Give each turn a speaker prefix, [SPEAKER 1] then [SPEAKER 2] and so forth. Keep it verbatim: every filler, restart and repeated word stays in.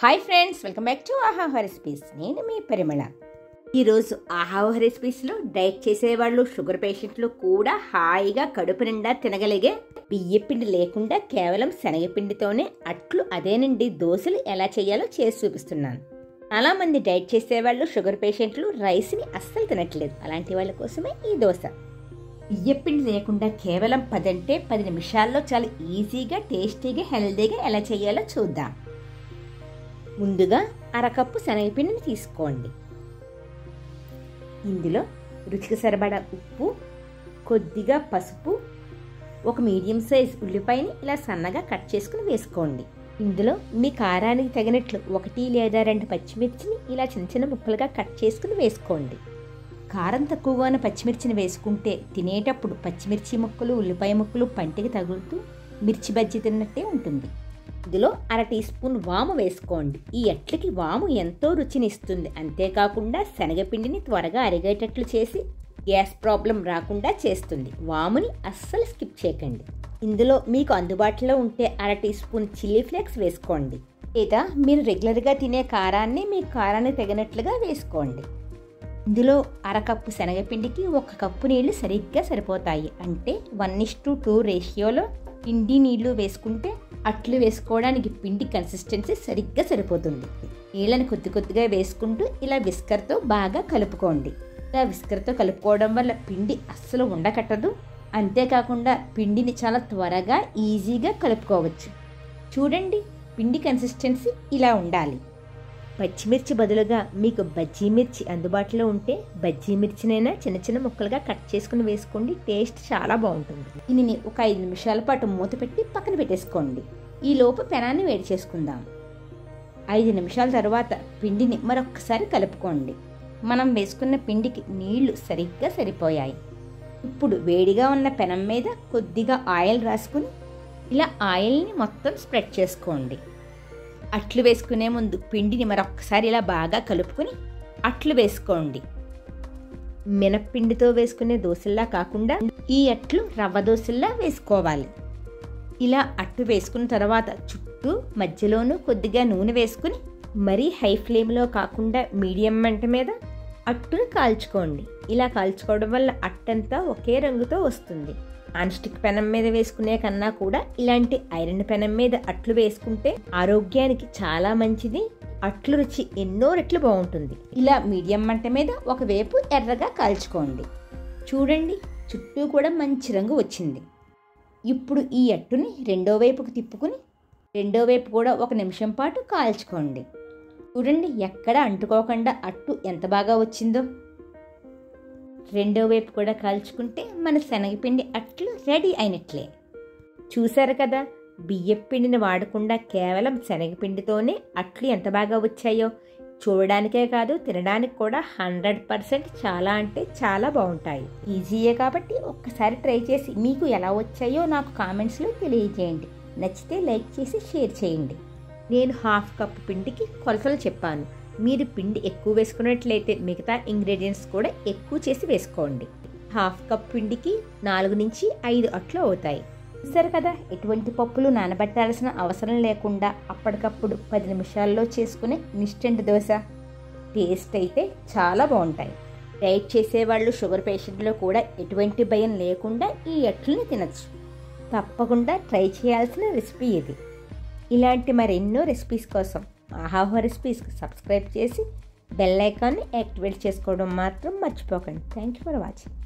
[SPEAKER 1] Hi friends, welcome back to Aahaha recipes. నేను మీ పరిమళ. ఈరోజు ఆహాహ రెసిపీస్లో డైట్ చేసేవాళ్ళు, షుగర్ పేషెంట్లు కూడా హాయిగా కడుపు నిండా తినగలిగే బియ్యపిండి లేకుండా కేవలం శనగపిండితోనే అట్లు, అదేనండి దోశలు ఎలా చేయాలో చేసి చూపిస్తున్నాను. చాలామంది డైట్ చేసేవాళ్ళు, షుగర్ పేషెంట్లు రైస్ని అస్సలు తినట్లేదు. అలాంటి వాళ్ళ కోసమే ఈ దోశ. బియ్యపిండి లేకుండా కేవలం పది అంటే పది నిమిషాల్లో చాలా ఈజీగా, టేస్టీగా, హెల్తీగా ఎలా చేయాలో చూద్దాం. ముందుగా అరకప్పు శనగపిండిని తీసుకోండి. ఇందులో రుచికి సరిపడా ఉప్పు, కొద్దిగా పసుపు, ఒక మీడియం సైజ్ ఉల్లిపాయని ఇలా సన్నగా కట్ చేసుకుని వేసుకోండి. ఇందులో మీ కారానికి తగినట్లు ఒకటి లేదా రెండు పచ్చిమిర్చిని ఇలా చిన్న చిన్న ముక్కలుగా కట్ చేసుకుని వేసుకోండి. కారం తక్కువగా ఉన్న పచ్చిమిర్చిని వేసుకుంటే తినేటప్పుడు పచ్చిమిర్చి ముక్కలు, ఉల్లిపాయ ముక్కలు పంటికి తగులుతూ మిర్చి బజ్జీ తిన్నట్టే ఉంటుంది. ఇందులో అర టీ స్పూన్ వాము వేసుకోండి. ఈ అట్లకి వాము ఎంతో రుచిని ఇస్తుంది. అంతేకాకుండా శనగపిండిని త్వరగా అరిగేటట్లు చేసి గ్యాస్ ప్రాబ్లం రాకుండా చేస్తుంది. వాముని అస్సలు స్కిప్ చేయకండి. ఇందులో మీకు అందుబాటులో ఉంటే అర టీ స్పూన్ చిల్లీ ఫ్లేక్స్ వేసుకోండి. లేదా మీరు రెగ్యులర్గా తినే కారాన్ని మీ కారానికి తగినట్లుగా వేసుకోండి. ఇందులో అరకప్పు శనగపిండికి ఒక కప్పు నీళ్లు సరిగ్గా సరిపోతాయి. అంటే వన్ ఇస్ టు టూ రేషియోలో పిండి నీళ్లు వేసుకుంటే అట్లు వేసుకోవడానికి పిండి కన్సిస్టెన్సీ సరిగ్గా సరిపోతుంది. నీళ్ళని కొద్ది కొద్దిగా వేసుకుంటూ ఇలా విస్కర్తో బాగా కలుపుకోండి. ఇలా విస్కర్తో కలుపుకోవడం వల్ల పిండి అస్సలు ఉండకట్టదు. అంతేకాకుండా పిండిని చాలా త్వరగా, ఈజీగా కలుపుకోవచ్చు. చూడండి, పిండి కన్సిస్టెన్సీ ఇలా ఉండాలి. పచ్చిమిర్చి బదులుగా మీకు బజ్జీ మిర్చి అందుబాటులో ఉంటే బజ్జీ మిర్చినైనా చిన్న చిన్న ముక్కలుగా కట్ చేసుకుని వేసుకోండి. టేస్ట్ చాలా బాగుంటుంది. దీనిని ఒక ఐదు నిమిషాల పాటు మూత పెట్టి పక్కన పెట్టేసుకోండి. ఈ లోపు పెనాన్ని వేడి చేసుకుందాం. ఐదు నిమిషాల తర్వాత పిండిని మరొకసారి కలుపుకోండి. మనం వేసుకున్న పిండికి నీళ్లు సరిగ్గా సరిపోయాయి. ఇప్పుడు వేడిగా ఉన్న పెనం మీద కొద్దిగా ఆయిల్ రాసుకుని ఇలా ఆయిల్ని మొత్తం స్ప్రెడ్ చేసుకోండి. అట్లు వేసుకునే ముందు పిండిని మరొకసారి ఇలా బాగా కలుపుకొని అట్లు వేసుకోండి. మినప్పిండితో వేసుకునే దోశల్లా కాకుండా ఈ అట్లు రవ్వ దోశల్లా వేసుకోవాలి. ఇలా అట్టు వేసుకున్న తర్వాత చుట్టూ మధ్యలోనూ కొద్దిగా నూనె వేసుకుని మరీ హై ఫ్లేమ్లో కాకుండా మీడియం మంట మీద అట్టును కాల్చుకోండి. ఇలా కాల్చుకోవడం వల్ల అట్టంతా ఒకే రంగుతో వస్తుంది. నాన్ స్టిక్ పెనం మీద వేసుకునే కన్నా కూడా ఇలాంటి ఐరన్ పెనం మీద అట్లు వేసుకుంటే ఆరోగ్యానికి చాలా మంచిది. అట్లు రుచి ఎన్నో రెట్లు బాగుంటుంది. ఇలా మీడియం మంట మీద ఒకవైపు ఎర్రగా కాల్చుకోండి. చూడండి, చుట్టూ కూడా మంచి రంగు వచ్చింది. ఇప్పుడు ఈ అట్టుని రెండో వైపుకు తిప్పుకుని రెండో వైపు కూడా ఒక నిమిషం పాటు కాల్చుకోండి. చూడండి, ఎక్కడ అంటుకోకుండా అట్టు ఎంత బాగా వచ్చిందో. రెండో వైపు కూడా కాల్చుకుంటే మన శనగపిండి అట్లు రెడీ అయినట్లే. చూసారు కదా, బియ్యపిండిని వాడకుండా కేవలం శనగపిండితోనే అట్లు ఎంత బాగా వచ్చాయో. చూడడానికే కాదు, తినడానికి కూడా హండ్రెడ్ పర్సెంట్ చాలా అంటే చాలా బాగుంటాయి. ఈజీయే కాబట్టి ఒక్కసారి ట్రై చేసి మీకు ఎలా వచ్చాయో నాకు కామెంట్స్లో తెలియజేయండి. నచ్చితే లైక్ చేసి షేర్ చేయండి. నేను హాఫ్ కప్ పిండికి కొలతలు చెప్పాను. మీరు పిండి ఎక్కువ వేసుకున్నట్లయితే మిగతా ఇంగ్రీడియంట్స్ కూడా ఎక్కువ చేసి వేసుకోండి. హాఫ్ కప్ పిండికి నాలుగు నుంచి ఐదు అట్లు అవుతాయి. సరే కదా, ఎటువంటి పప్పులు నానబెట్టాల్సిన అవసరం లేకుండా అప్పటికప్పుడు పది నిమిషాల్లో చేసుకునే ఇన్స్టెంట్ దోశ. టేస్ట్ అయితే చాలా బాగుంటాయి. డైట్ చేసేవాళ్ళు, షుగర్ పేషెంట్లో కూడా ఎటువంటి భయం లేకుండా ఈ అట్లని తినచ్చు. తప్పకుండా ట్రై చేయాల్సిన రెసిపీ ఇది. ఇలాంటి మరెన్నో రెసిపీస్ కోసం ఆహాహ రెసిపీస్కి సబ్స్క్రైబ్ చేసి బెల్ ఐకాన్ని యాక్టివేట్ చేసుకోవడం మాత్రం మర్చిపోకండి. Thank you for watching.